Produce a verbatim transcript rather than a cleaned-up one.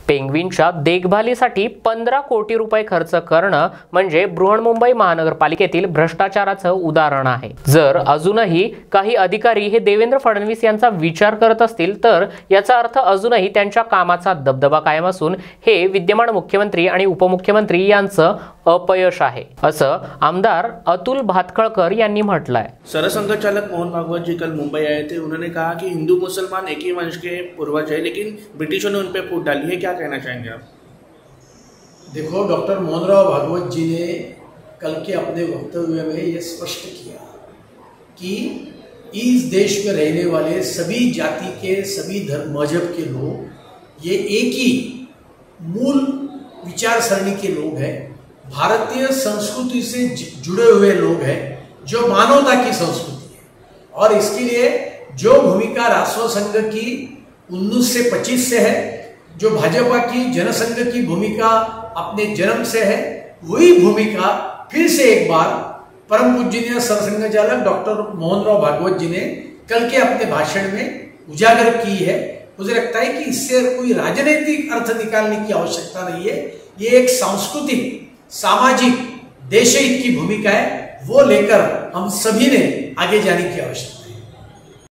पेंग्विनच्या देखभालीसाठी पंधरा कोटी रुपये खर्च करणं म्हणजे बृहन्मुंबई महानगरपालिकेतील भ्रष्टाचाराचं उदाहरण आहे। जर अजूनही काही अधिकारी हे देवेंद्र फडणवीस यांचा विचार करत असतील तर याचा अर्थ अजूनही त्यांच्या कामाचा दबदबा कायम असून हे विद्यमान मुख्यमंत्री आणि उपमुख्यमंत्री यांचं अपयश आहे, असं आमदार अतुल भातखळकर यांनी म्हटलंय। सरसंघचालक मोहन भागवत जी कल मुंबई आए थे, उन्होंने कहा कि हिंदू मुसलमान एक ही वंश के पूर्वज है, लेकिन ब्रिटिशों ने उन पे फूट डाली है। क्या कहना चाहेंगे आप? देखो, डॉक्टर मोहनराव भागवत जी ने कल के अपने वक्तव्य में ये स्पष्ट किया कि इस देश में रहने वाले सभी जाति के, सभी धर्म मजहब के लोग ये एक ही मूल विचारसरणी के लोग हैं, भारतीय संस्कृति से जुड़े हुए लोग हैं, जो मानवता की संस्कृति है। और इसके लिए जो भूमिका राष्ट्र संघ की उन्नीस से पच्चीस से है, जो भाजपा की जनसंघ की भूमिका अपने जन्म से है, वही भूमिका फिर से एक बार परम पूजनीय सरसंघचालक डॉक्टर मोहनराव भागवत जी ने कल के अपने भाषण में उजागर की है। मुझे लगता है कि इससे कोई राजनीतिक अर्थ निकालने की आवश्यकता नहीं है। ये एक सांस्कृतिक, सामाजिक, देशहित की भूमिका है, वो लेकर हम सभी ने आगे जाने की आवश्यकता है।